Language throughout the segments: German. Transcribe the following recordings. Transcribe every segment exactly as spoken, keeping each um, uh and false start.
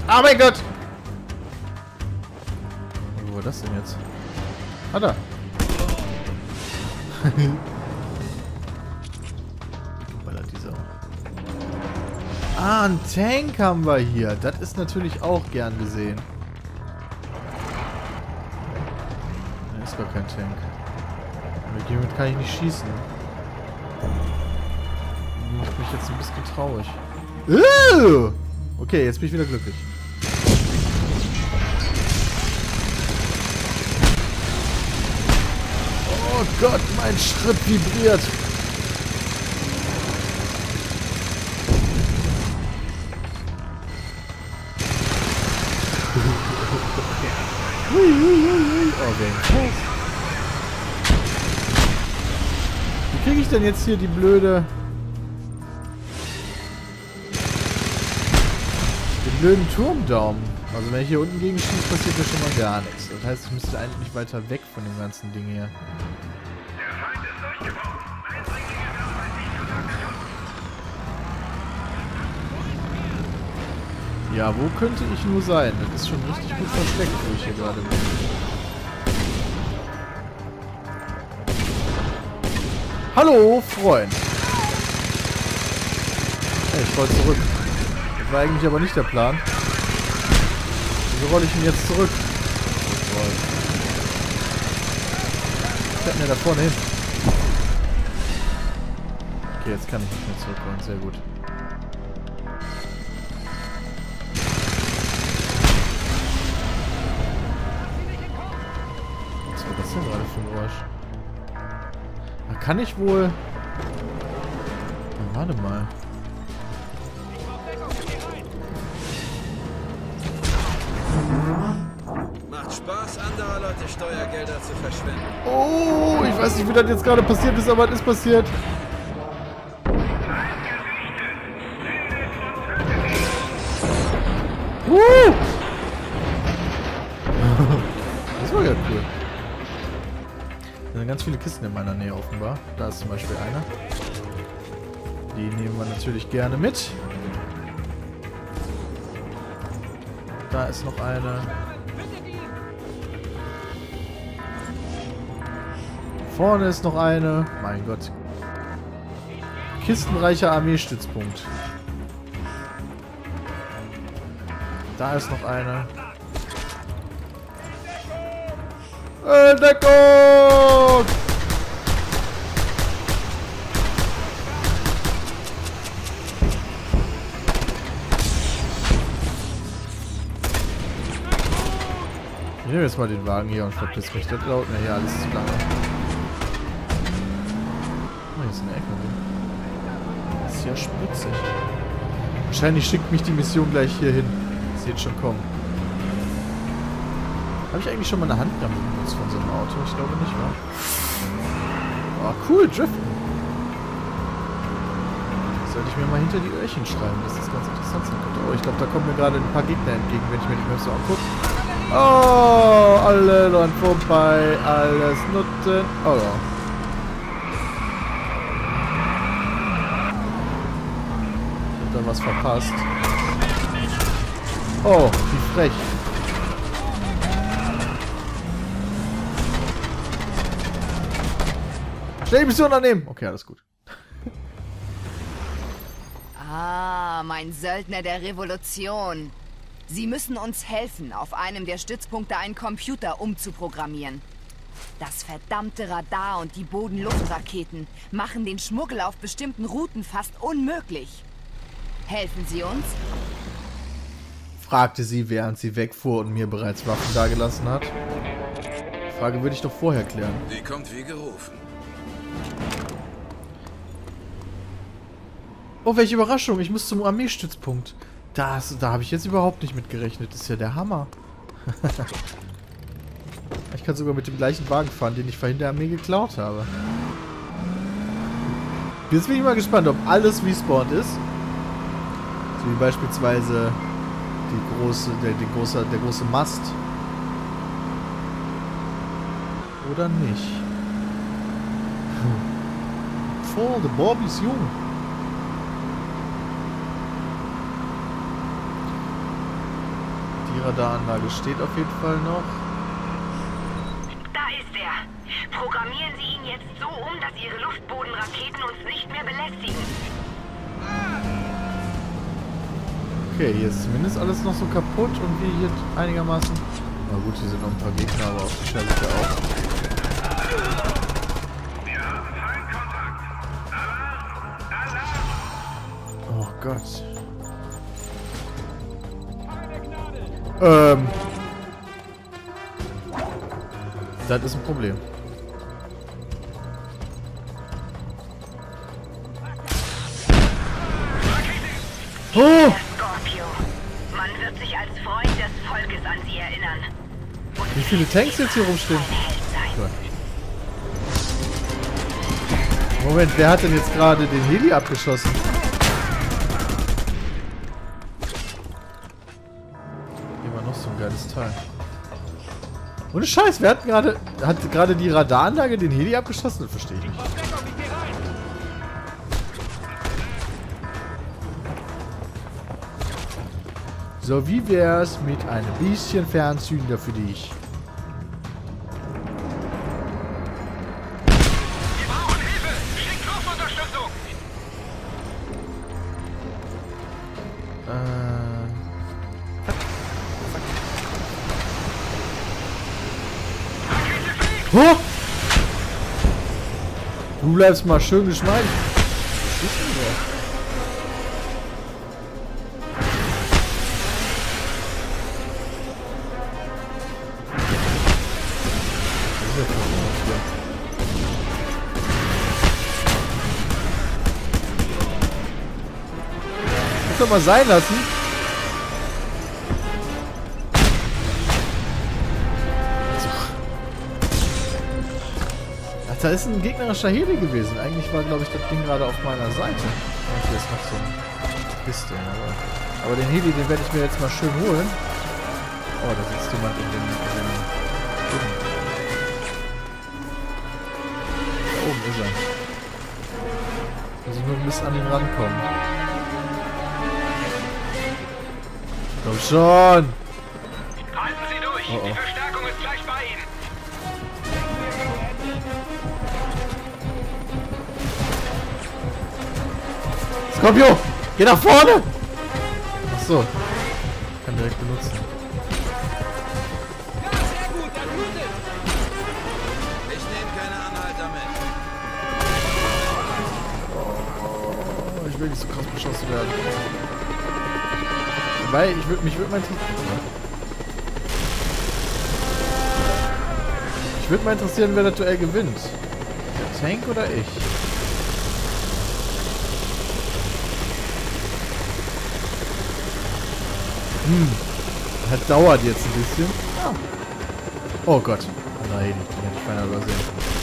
Oh mein Gott! Wo war das denn jetzt? Ah, da. Geballert dieser. Ah, ein Tank haben wir hier. Das ist natürlich auch gern gesehen. Da ist gar kein Tank. Mit hiermit kann ich nicht schießen. Macht mich jetzt ein bisschen traurig. Uh! Okay, jetzt bin ich wieder glücklich. Oh Gott, mein Schritt vibriert. Okay. Wie kriege ich denn jetzt hier die blöde... den blöden Turmdaumen? Also wenn ich hier unten gegen schieße, passiert ja schon mal gar nichts. Das heißt, ich müsste eigentlich weiter weg von dem ganzen Ding hier. Ja, wo könnte ich nur sein? Das ist schon richtig gut versteckt, wo ich hier gerade bin. Hallo, Freund. Hey, ich wollte zurück. Das war eigentlich aber nicht der Plan. Wieso rolle ich ihn jetzt zurück? Was fährt denn der da vorne hin? Okay, jetzt kann ich nicht mehr zurückrollen. Sehr gut. Was war das denn gerade für ein Geräusch? Da kann ich wohl... Na, warte mal. Macht Spaß, anderer Leute Steuergelder zu verschwenden. Oh, ich weiß nicht, wie das jetzt gerade passiert ist, aber es ist passiert. Uh! Das war ja cool. Da sind ganz viele Kisten in meiner Nähe offenbar. Da ist zum Beispiel einer. Die nehmen wir natürlich gerne mit. Da ist noch eine. Vorne ist noch eine. Mein Gott. Kistenreicher Armeestützpunkt. Da ist noch eine. Entdeckung! Ich nehme jetzt mal den Wagen hier und verpiss mich. Das dauert mir hier alles zu lange. Oh, hier ist eine Ecke. Das ist ja spritzig. Wahrscheinlich schickt mich die Mission gleich hier hin. Das wird schon kommen. Habe ich eigentlich schon mal eine Handbremse benutzt von so einem Auto? Ich glaube nicht, wa? Oh, cool, Driften. Sollte ich mir mal hinter die Öhrchen schreiben, dass das ganz interessant sein könnte. Oh, ich glaube, da kommen mir gerade ein paar Gegner entgegen, wenn ich mir die Maps so angucke. Oh, alle dran vorbei, alles Nutten. Oh ja. Ich hab da was verpasst. Oh, wie frech. Schnell die Mission annehmen! Okay, alles gut. Ah, mein Söldner der Revolution. Sie müssen uns helfen, auf einem der Stützpunkte einen Computer umzuprogrammieren. Das verdammte Radar und die Boden-Luft-Raketen machen den Schmuggel auf bestimmten Routen fast unmöglich. Helfen Sie uns? Fragte sie, während sie wegfuhr und mir bereits Waffen dagelassen hat. Die Frage würde ich doch vorher klären. Die kommt wie gerufen. Oh, welche Überraschung. Ich muss zum Armeestützpunkt. Das, da habe ich jetzt überhaupt nicht mit gerechnet. Das ist ja der Hammer. Ich kann sogar mit dem gleichen Wagen fahren, den ich vorhin der Armee geklaut habe. Jetzt bin ich mal gespannt, ob alles respawned ist. So wie beispielsweise die große, der, die große, der große Mast. Oder nicht. Voll, der Bob ist jung. Radaranlage steht auf jeden Fall noch. Da ist er. Programmieren Sie ihn jetzt so um, dass Ihre Luftbodenraketen uns nicht mehr belästigen. Okay, hier ist zumindest alles noch so kaputt und wir hier einigermaßen... Na gut, hier sind noch ein paar Gegner, aber auf die Schelle ja auch. Wir haben Feindkontakt. Alarm! Alarm! Oh Gott. Ähm. Das ist ein Problem. Oh! Scorpio. Man wird sich als Freund des Volkes an Sie erinnern. Und Wie viele Tanks jetzt hier rumstehen? ein Held sein. Moment, wer hat denn jetzt gerade den Heli abgeschossen? Hier war noch so ein geiles Teil. Ohne Scheiß, wer hat gerade... Hat gerade die Radaranlage den Heli abgeschossen? Das verstehe ich nicht. So, wie wär's mit ein bisschen Fernzünder für dich? Wir brauchen Hilfe! Schickt Luftunterstützung! Äh... Oh! Du bleibst mal schön geschmeidig. Was ist denn da? Muss doch mal sein lassen. Ach, da ist ein gegnerischer Heli gewesen. Eigentlich war, glaube ich, das Ding gerade auf meiner Seite. Und hier ist noch so eine Kiste. Aber, aber den Heli, den werde ich mir jetzt mal schön holen. Oh, da sitzt jemand in dem... In dem da oben ist er. Muss ich nur ein bisschen an ihn rankommen. Komm schon! Halten Sie durch! Oh, oh. Die Verstärkung ist gleich bei Ihnen! Scorpio! Geh nach vorne! Achso. Kann direkt benutzen. Ich nehme keine Anhalter mit. Oh, ich will nicht so krass beschossen werden. Weil ich würde mich würde mal interessieren. Ich würde mal interessieren, wer das Duell gewinnt. Der Tank oder ich? Hm. Das dauert jetzt ein bisschen. Ja. Oh Gott. Nein, den hätte ich beinahe übersehen.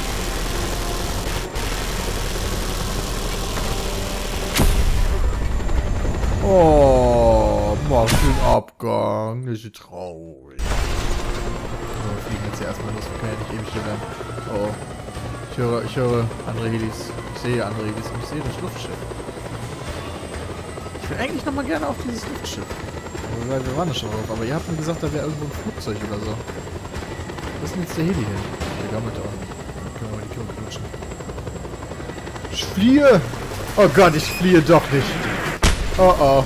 Oh, mach den Abgang. Das ist traurig. So, wir fliegen jetzt hier erstmal los. Wir können ja nicht ewig hier bleiben. Oh, oh. Ich höre, ich höre andere Helis. Ich sehe andere Helis und ich sehe das Luftschiff. Ich will eigentlich nochmal gerne auf dieses Luftschiff. Weil wir waren da schon drauf. Aber ihr habt mir gesagt, da wäre irgendwo ein Flugzeug oder so. Wo ist denn jetzt der Heli hin? Der gammelt da. Dann können wir mal die Tür knutschen. Ich fliehe! Oh Gott, ich fliehe doch nicht. Oh oh.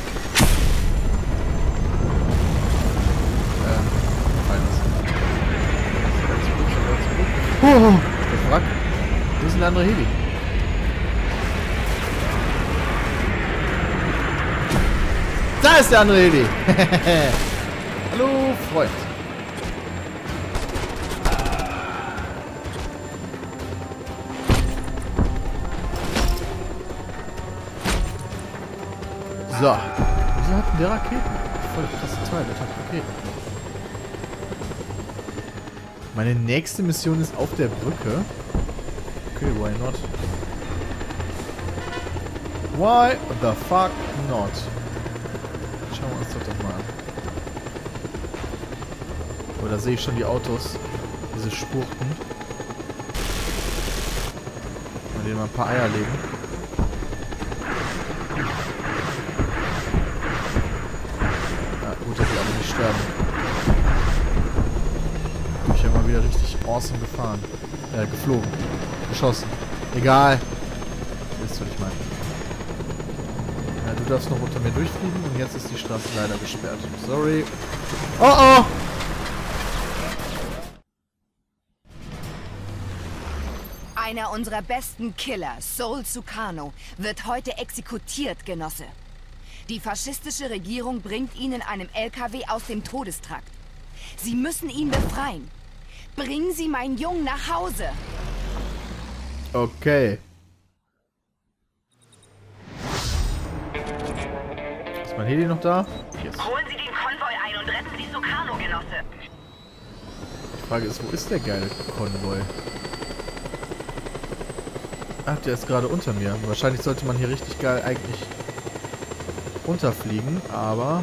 Ähm, fallen lassen. Oh, der Wrack. Wo ist denn der andere Heli? Da ist der andere Heli. Hallo, Freund. So. Wieso hat denn der Raketen? Voll krasse Teil, der hat Raketen. Meine nächste Mission ist auf der Brücke. Okay, why not? Why the fuck not? Schauen wir uns doch das mal an. Oh, da sehe ich schon die Autos. Diese Spurten. Mal denen mal ein paar Eier legen. Ja, gut, dass die alle nicht sterben. awesome gefahren. Äh, geflogen. Geschossen. Egal. Wisst ihr, was ich meine. Ja, du darfst noch unter mir durchfliegen und jetzt ist die Straße leider gesperrt. Sorry. Oh oh! Einer unserer besten Killer, Sol Sukarno, wird heute exekutiert, Genosse. Die faschistische Regierung bringt ihn in einem L K W aus dem Todestrakt. Sie müssen ihn befreien. Bringen Sie meinen Jungen nach Hause. Okay. Ist mein Heli noch da? Yes. Holen Sie den Konvoi ein und retten Sie Sukarno, Genosse. Die Frage ist, wo ist der geile Konvoi? Ach, der ist gerade unter mir. Wahrscheinlich sollte man hier richtig geil eigentlich runterfliegen, aber...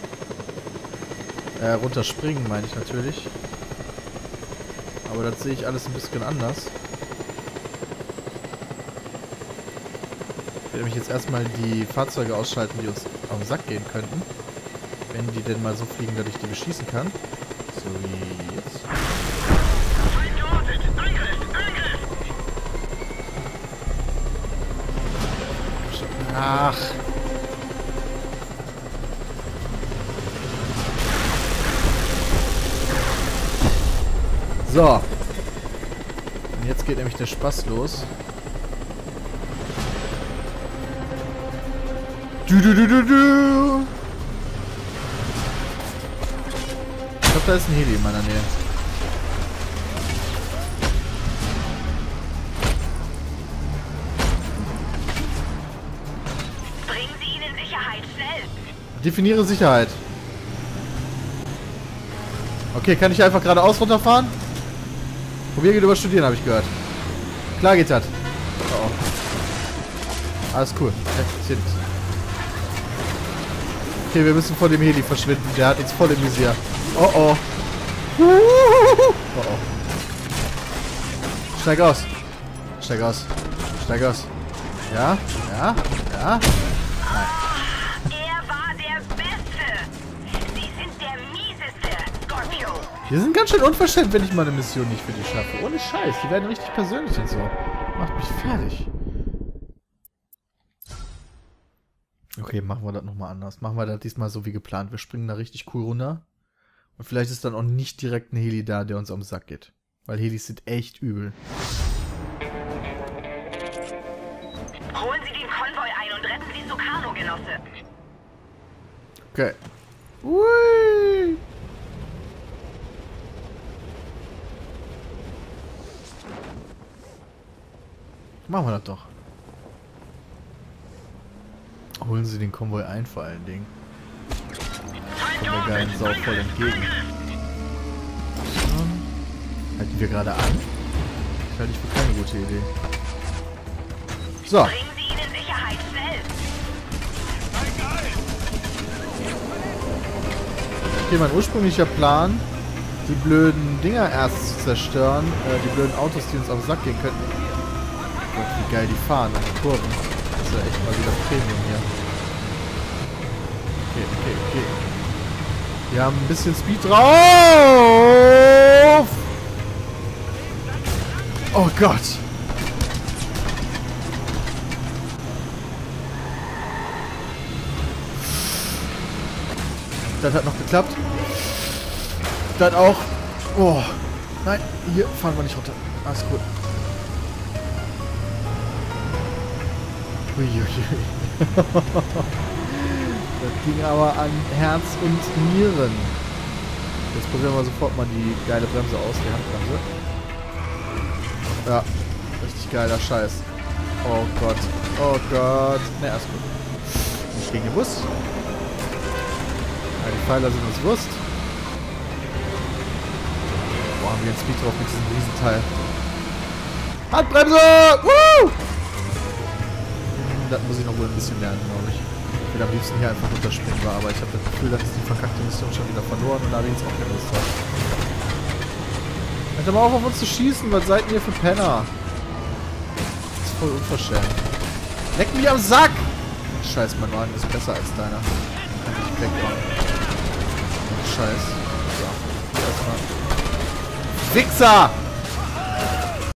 Äh, runterspringen meine ich natürlich. Aber das sehe ich alles ein bisschen anders. Ich werde nämlich jetzt erstmal die Fahrzeuge ausschalten, die uns auf den Sack gehen könnten. Wenn die denn mal so fliegen, dass ich die beschießen kann. So wie jetzt. Ach. So. Und jetzt geht nämlich der Spaß los. Du, du, du, du, du. Ich glaube, da ist ein Heli in meiner Nähe. Bringen Sie ihn in Sicherheit, schnell. Definiere Sicherheit. Okay, kann ich einfach geradeaus runterfahren? Probier geht über Studieren, habe ich gehört. Klar geht das. Oh, oh. Alles cool. Ist hier nichts. Okay, wir müssen vor dem Heli verschwinden. Der hat uns voll im Visier. Oh oh. Oh oh. Steig aus. Steig aus. Steig aus. Ja? Ja? Ja? Er war der Beste. Sie sind der mieseste, Scorpio. Die sind ganz schön unverschämt, wenn ich meine Mission nicht für die schaffe. Ohne Scheiß. Die werden richtig persönlich und so. Macht mich fertig. Okay, machen wir das nochmal anders. Machen wir das diesmal so wie geplant. Wir springen da richtig cool runter. Und vielleicht ist dann auch nicht direkt ein Heli da, der uns am Sack geht. Weil Helis sind echt übel. Holen Sie den Konvoi ein und retten Sie Sukarno, Genosse. Okay. Ui. Machen wir das doch. Holen Sie den Konvoi ein, vor allen Dingen. Kommt der geilen Sau voll entgegen. Halten wir gerade an? Das halte ich für keine gute Idee. So. Bringen Sie ihn in Sicherheit, schnell. Okay, mein ursprünglicher Plan, die blöden Dinger erst zu zerstören, äh, die blöden Autos, die uns auf den Sack gehen könnten. Gott, wie geil die fahren an den Kurven. Das ist ja echt mal wieder Premium hier. Okay, okay, okay. Wir haben ein bisschen Speed drauf! Oh Gott! Das hat noch geklappt. Das auch. Oh. Nein, hier fahren wir nicht runter. Alles gut. Uiuiui. Das ging aber an Herz und Nieren. Jetzt probieren wir sofort mal die geile Bremse aus, die Handbremse. Ja, richtig geiler Scheiß. Oh Gott, oh Gott. Ne, alles gut. Nicht gegen den Bus. Ja, die Pfeiler sind uns bewusst. Boah, haben wir einen Speed drauf mit diesem Riesenteil. Handbremse! Woo! Das muss ich noch wohl ein bisschen lernen, glaube ich. Ich will am liebsten hier einfach runterspringen war, aber ich habe das Gefühl, dass die verkackte Mission schon wieder verloren und da habe ich jetzt auch keine Lust drauf. Hört aber auf, auf uns zu schießen, was seid ihr für Penner? Das ist voll unverschämt. Leck mich am Sack! Scheiß, mein Wagen ist besser als deiner. Kann ich wegmachen. Scheiß. So, erstmal. Wichser!